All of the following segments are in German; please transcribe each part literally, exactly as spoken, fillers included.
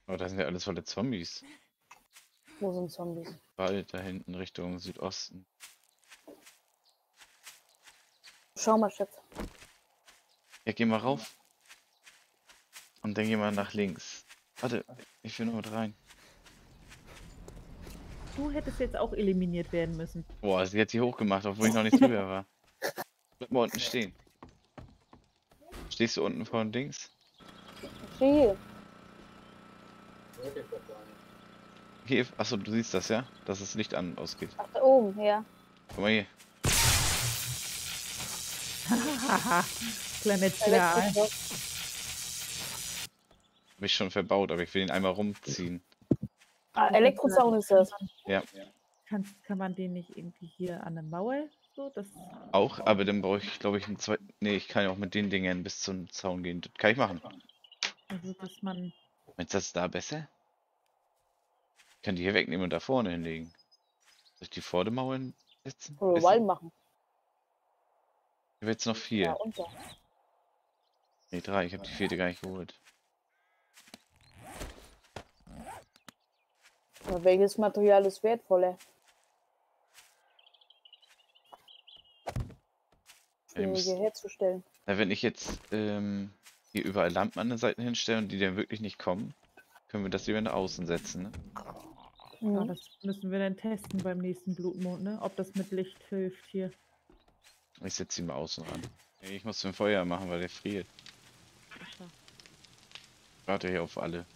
Oh, da sind ja alles volle Zombies. Wo sind Zombies? Wald da hinten Richtung Südosten. Schau mal, Schatz. Ja, geh mal rauf. Und dann geh mal nach links. Warte, ich will nur mit rein. Du hättest jetzt auch eliminiert werden müssen. Boah, sie hat sie hochgemacht, obwohl ich noch nicht drüber war. Bleib mal unten stehen. Stehst du unten vor dem Dings? Hier. Hier, achso, du siehst das, ja? Dass das Licht an und ausgeht. Ach, da oben, ja. Guck mal hier. Haha, kleiner Zwerg. Elektrischer. Hab ich schon verbaut, aber ich will ihn einmal rumziehen. Ah, Elektrozaun ist das. Ja, Kann, kann man den nicht irgendwie hier an der Mauer so? Das, auch, aber dann brauche ich, glaube ich, einen zweiten. Nee, ich kann ja auch mit den Dingen bis zum Zaun gehen. Das kann ich machen. also, dass man. Meinst du, das ist da besser? Ich kann die hier wegnehmen und da vorne hinlegen. Soll ich die vor der Mauer setzen? Oder Besser? Wall machen. Ich habe jetzt noch Ja, vier. und da. Nee, drei. Ich habe die vierte gar nicht geholt. Aber welches Material ist wertvoller? Ja, die müssen- Schwierige herzustellen. Na, wenn ich jetzt ähm, hier überall Lampen an den Seiten hinstelle und die dann wirklich nicht kommen, können wir das lieber nach außen setzen, ne? Ja, Mhm. das müssen wir dann testen beim nächsten Blutmond, ne? Ob das mit Licht hilft hier. Ich setze ihn mal außen ran. Nee, ich muss den Feuer machen, weil der friert. Achso. Warte hier auf alle.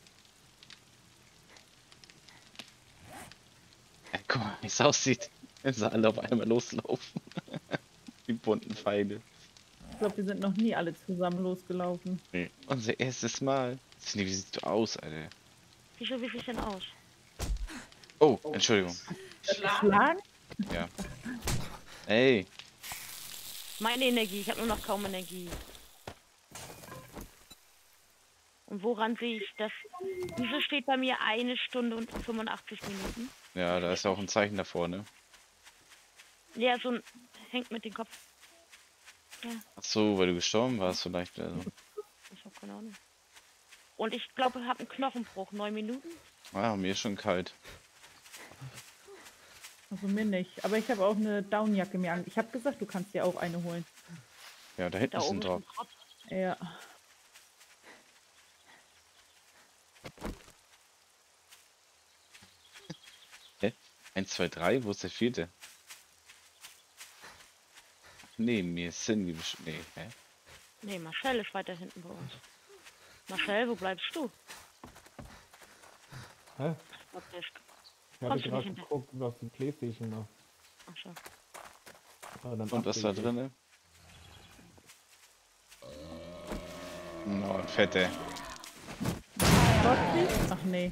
Ja, guck mal, wie es aussieht, wenn sie alle auf einmal loslaufen. Die bunten Pfeile. Ich glaube, wir sind noch nie alle zusammen losgelaufen. Nee. Unser erstes Mal. Cindy, wie siehst du aus, Alter? Wieso, wie sieht denn aus? Oh, Entschuldigung. Geschlagen? Ja. Ey, Meine Energie, ich habe nur noch kaum Energie. Und woran sehe ich das? Wieso steht bei mir eine Stunde und fünfundachtzig Minuten? ja, da ist ja auch ein Zeichen davor, ne? Ja, so ein hängt mit dem Kopf. Ach so, weil du gestorben warst vielleicht. Also. Ich habe keine Ahnung. Und ich glaube, ich habe einen Knochenbruch. Neun Minuten? Ah, mir ist schon kalt. Also mir nicht. Aber ich habe auch eine Downjacke mir an. Ich habe gesagt, du kannst dir auch eine holen. Ja, da hinten Da ist ein oben ist Drop. ein Drop. Ja. eins, zwei, drei, wo ist der vierte? Neben mir ist Cindy. besch- Nee, hä? Nee, Marcel ist weiter hinten bei uns. Marcel, wo bleibst du? Hä? Ich glaub, der ist... Ich hatte Kommst du gerade nicht hinter? geguckt, was die Playstation macht. Achso. Aber dann Und was da updated. drinne? No, ein Fette. Gottlieb? Ach nee.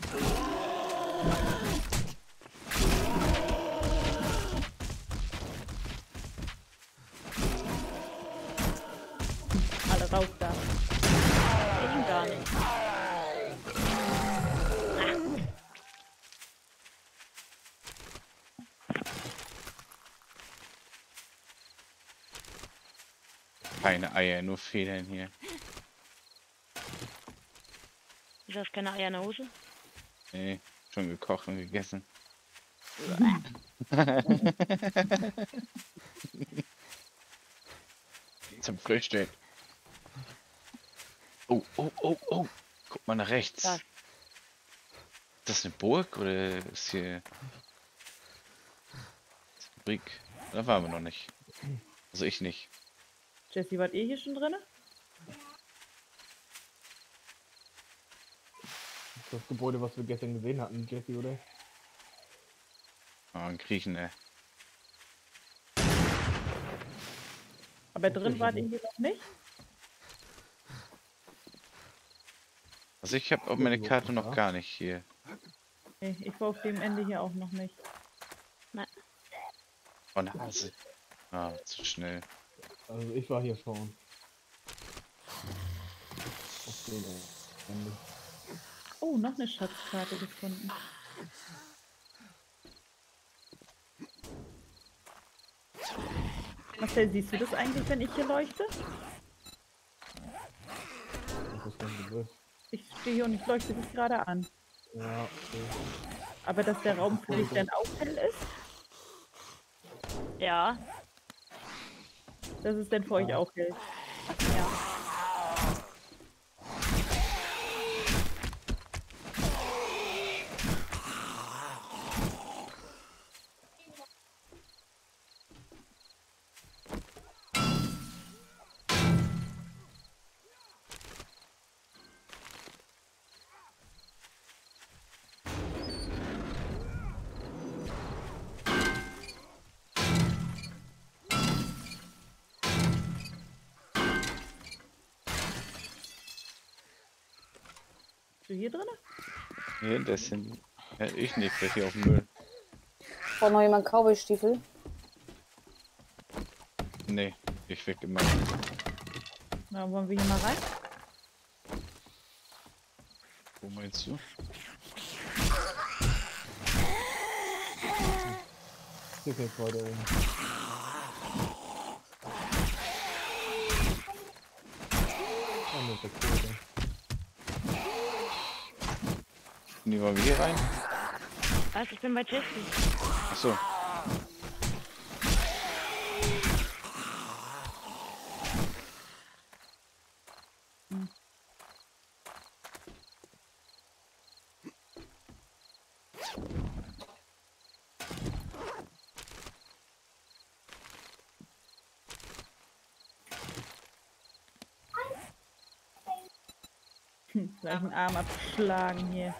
Alle raus da. Ich gar nicht. Keine Eier, nur Federn hier. Ist das keine Eier in der Hose? Nee, schon gekocht und gegessen. Zum Frühstück. Oh, oh, oh, oh. Guck mal nach rechts. Was? Ist das eine Burg oder ist hier Fabrik? Da waren wir noch nicht. Also ich nicht. Jessie, wart ihr hier schon drin? Das ist das Gebäude, was wir gestern gesehen hatten, Jesse, oder? Ah, ein Griechen, ey. Aber drin wart ihr hier noch nicht? Also ich habe auf meine Karte noch gar nicht hier. Nee, ich war auf dem Ende hier auch noch nicht. Oh, Nase. Ah, zu schnell. Also ich war hier schon. Auf dem Ende. Oh, noch eine Schatzkarte gefunden. Marcel, siehst du das eigentlich, wenn ich hier leuchte? Das ist ganz bewusst. Ich stehe hier und ich leuchte dich gerade an. Ja, okay. Aber dass der Raum für dich dann auch hell ist, Ja. das ist dann für euch Ja. auch hell. Ja. Bist du hier drin? Hier, das sind. Ja, ich nicht, gleich hier auf dem Müll. Braucht noch jemand Cowboy-Stiefel? Nee, ich weg immer. Na, wollen wir hier mal rein? Wo meinst du? Hier geht's weiter oben. Ah, ne, der Kohle. Nee, wollen wir hier rein? Was? Ich bin bei Jesse. Achso. Hm, gleich einen Arm abschlagen hier.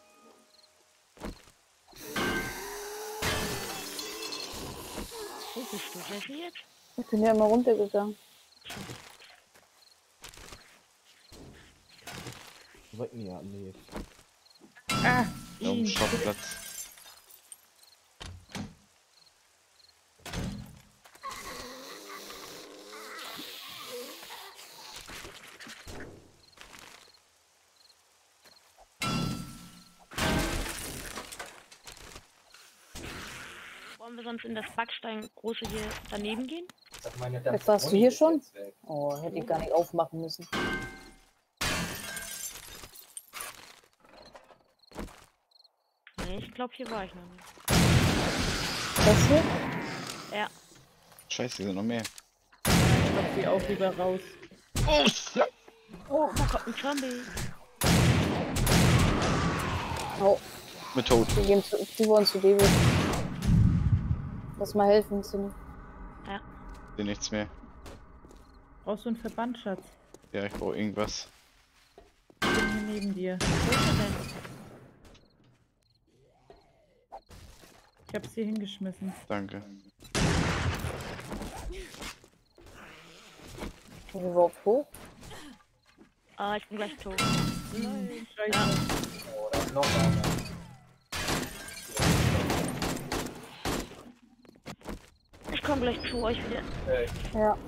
Wo bist du, Jesse, jetzt? Ich bin ja immer runtergegangen. Weit näher, nee. Ah, Auf dem ihn. Schrottplatz. Wollen wir sonst in das Backstein große hier daneben gehen? Jetzt warst du hier schon? Oh, hätte ich gar nicht aufmachen müssen. Nee, ich glaube, hier war ich noch nicht. Das hier? Ja. Scheiße, hier sind noch mehr. Ich glaub, sie auch lieber raus. Oh, ja. Oh, da kommt ein Zombie. Oh, Mit tot. wir gehen zu, die wollen zu David. Lass mal helfen, Cindy. Hier nichts mehr. Brauchst du einen Verband, Schatz? Ja, ich brauche irgendwas. Ich bin hier neben dir. Wo ist er denn? Ich hab's hier hingeschmissen. Danke. Sind wir überhaupt hoch? Ah, ich bin gleich tot. Nein, scheiße. Ich komme gleich zu euch wieder. Ja.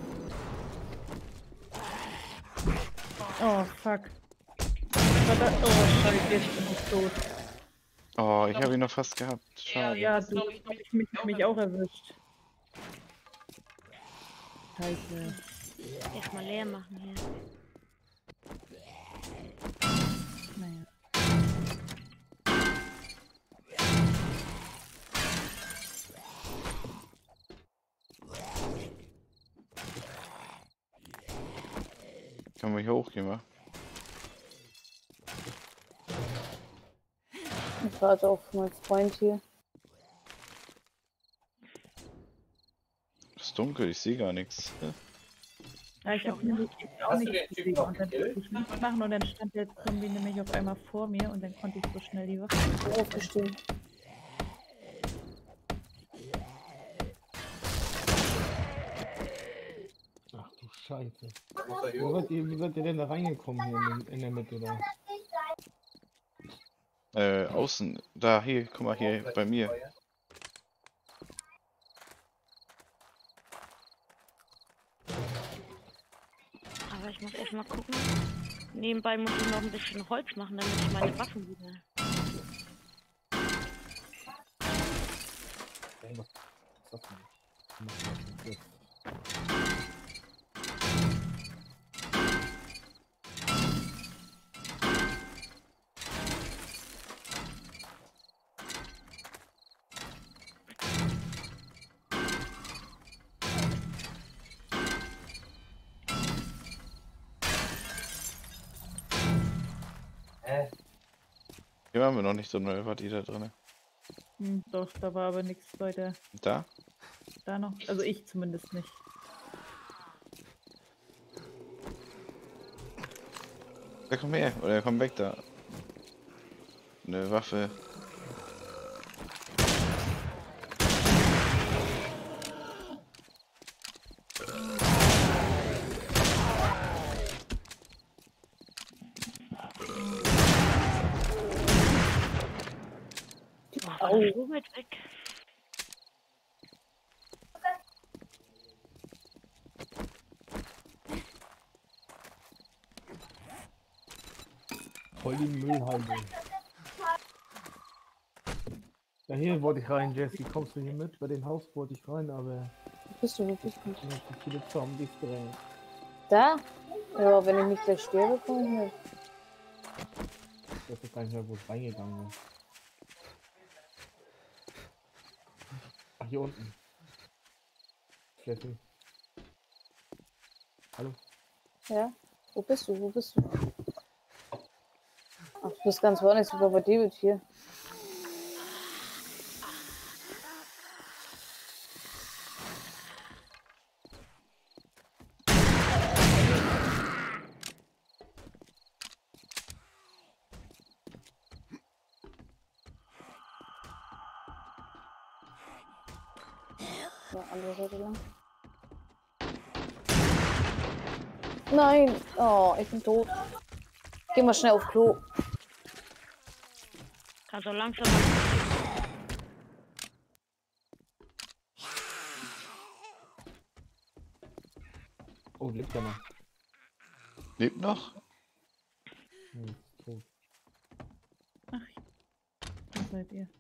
Oh, fuck. Was war das? Oh, scheiße, jetzt bin ich tot. Oh, ich habe ihn noch fast gehabt. Schade. Ja, du hast mich, mich auch erwischt. Scheiße. Erstmal leer machen hier. Naja. Können wir hier hochgehen, wa? Ich warte auf meinen Freund hier. Es ist dunkel, ich sehe gar nichts. Ja, ich habe nämlich auch nicht gesehen und dann wollte ich nichts machen und dann stand der Zombie nämlich auf einmal vor mir und dann konnte ich so schnell die Waffe. Ich bin aufgestiegen. Ach du Scheiße. Wo seid ihr, wie seid ihr denn da reingekommen hier in, den, in der Mitte da? Äh, außen. Da, hier, guck mal, hier bei mir. Aber ich muss erstmal gucken. Nebenbei muss ich noch ein bisschen Holz machen, damit ich meine Waffen wieder. Ey, was ist das denn? Was macht das denn jetzt? Hier haben wir noch nicht so eine Partie da drin. Hm, doch, da war aber nichts weiter. Da? Da noch. Also ich zumindest nicht. Ja, komm her. Oder komm weg da. Eine Waffe. Oh, so weit weg. Voll die Müllhalde. Ja, hier wollte ich rein, Jesse. Kommst du hier mit? Bei dem Haus wollte ich rein, aber Wo bist du? Wo bist du? ich habe zu viele Zombies drin. Da? Ja, wenn ich nicht gleich sterbe, komm ich mit. Ich weiß gar nicht mehr, wo es reingegangen ist. Ach, hier unten. Jesse. Hallo? Ja? Wo bist du? Wo bist du? Ach, du bist ganz woanders, sogar bei David hier. So, andere Seite lang. Nein! Oh, ich bin tot. Geh mal schnell auf Klo. Kannst du langsam mal. Oh, lebt ja noch. Lebt noch? Hm, ist tot. Ach, da seid ihr.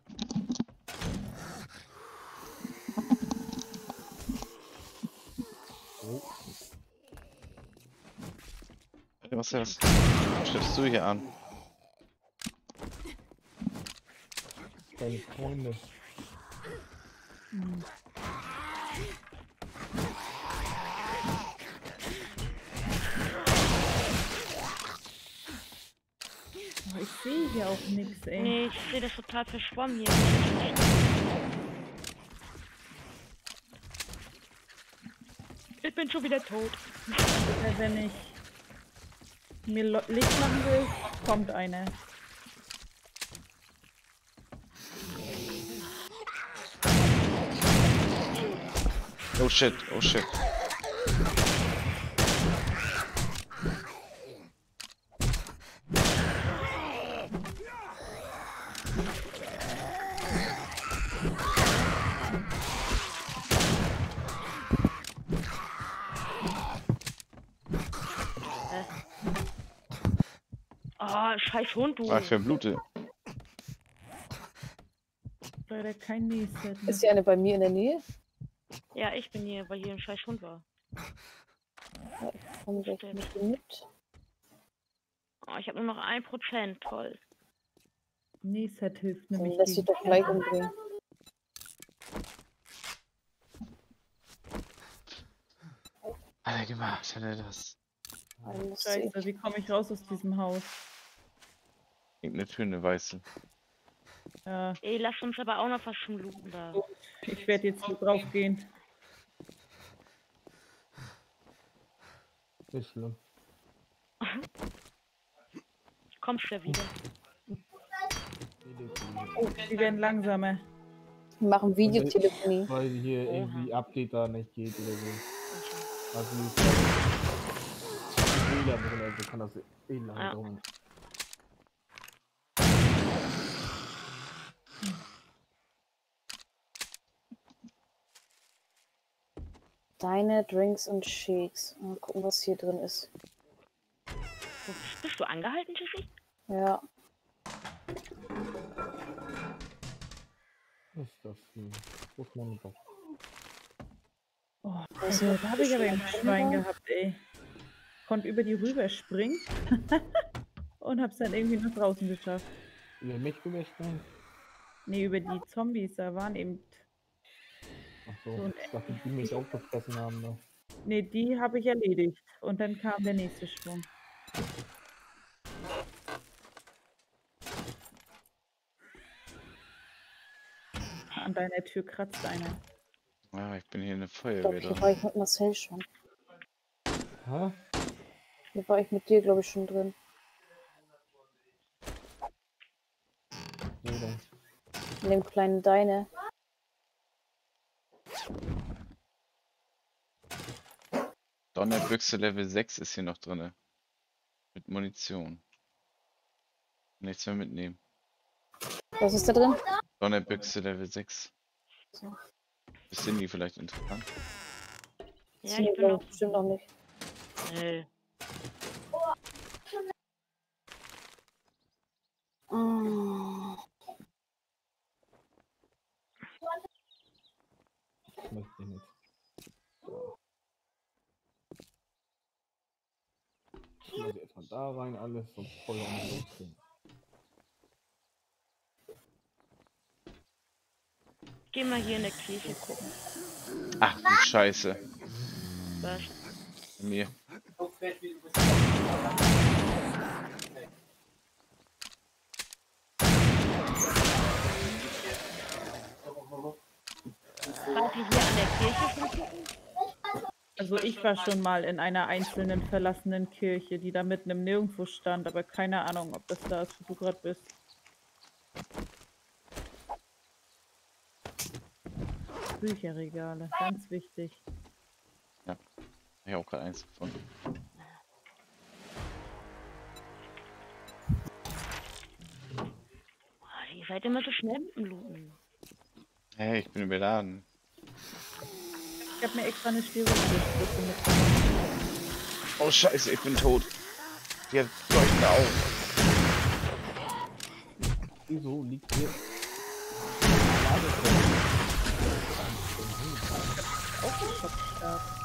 Oh. Was ist das? Was stellst du hier an? Deine Freunde. Hm. Aber ich sehe hier auch nichts, ey. Nee, ich sehe das total verschwommen hier. Ich bin schon wieder tot. Ja, wenn ich mir Lo- Licht machen will, kommt eine. Oh shit, oh shit. Oh, scheiß Hund, du. Ah, ich verblute. Leider kein Nähset. Ist hier eine bei mir in der Nähe? Ja, ich bin hier, weil hier ein scheiß Hund war. Ja, ich komme gleich mit dir mit. Oh, ich habe nur noch ein Prozent, toll. Nähset hilft Dann nämlich. lass sie gegen doch gleich umbringen. Alter, gemacht, hätte das. Dann muss Scheiße, ich- wie komme ich raus aus diesem Haus? Irgendeine Tür, eine weiße. Ja, Ey, lass uns aber auch noch was zum Looten da. ich werde jetzt hier drauf gehen. Nicht schlimm. Kommst du wieder? Oh, die werden langsamer. Wir machen Videotelefonie. Weil hier Oha. irgendwie Update da nicht geht oder so. Okay. Also ist Fehler drin, also kann das eh lange Ja. dauern. Deine Drinks und Shakes. Mal gucken, was hier drin ist. Wo bist du angehalten, Jesse? Ja. Was ist das hier? Wo ist meine Box? Oh, Das also, ist da habe ich aber ein Schwein Schwein da. gehabt, ey. Konnte über die rüber springen und hab's dann irgendwie nach draußen geschafft. Über mich rüberspringen? Nee, über die Zombies, da waren eben. Achso, So ein ich dachte, die mich auch gefressen haben. Ne? Nee, die habe ich erledigt. Und dann kam der nächste Schwung. deiner Tür kratzt einer. Ah, ich bin hier in der Ich Feuerwehr glaube, hier drin. war ich mit Marcel schon. Hä? Hier war ich mit dir, glaube ich, schon drin. Wo denn? In dem kleinen Deine. Donnerbüchse Level sechs ist hier noch drin. Mit Munition. Nichts mehr mitnehmen. Was ist da drin? Donnerbüchse Level sechs. So. Ist Cindy vielleicht interessant? Ja, Nee, ich bin glaub noch. ich bestimmt noch nicht. Äh, Ah. Ich möchte nicht. So. Ich muss erstmal da rein, alles und voll am Losgehen. geh mal hier in der Kirche gucken. Ach du Scheiße. Was? Bei mir. Wart ihr hier an der Kirche schon gucken? Also ich war schon mal in einer einzelnen verlassenen Kirche, die da mitten im Nirgendwo stand, aber keine Ahnung, ob das da ist, wo du gerade bist. Bücherregale, ganz wichtig. Ich habe auch gerade eins gefunden. Oh, ihr seid immer so schnell mit dem Looten. Hey, ich bin überladen. Ich habe mir extra eine Stereospitze mitgenommen. Oh Scheiße, ich bin tot. Die hat leuchtende Augen. Wieso liegt hier? Auch ein Schockstab.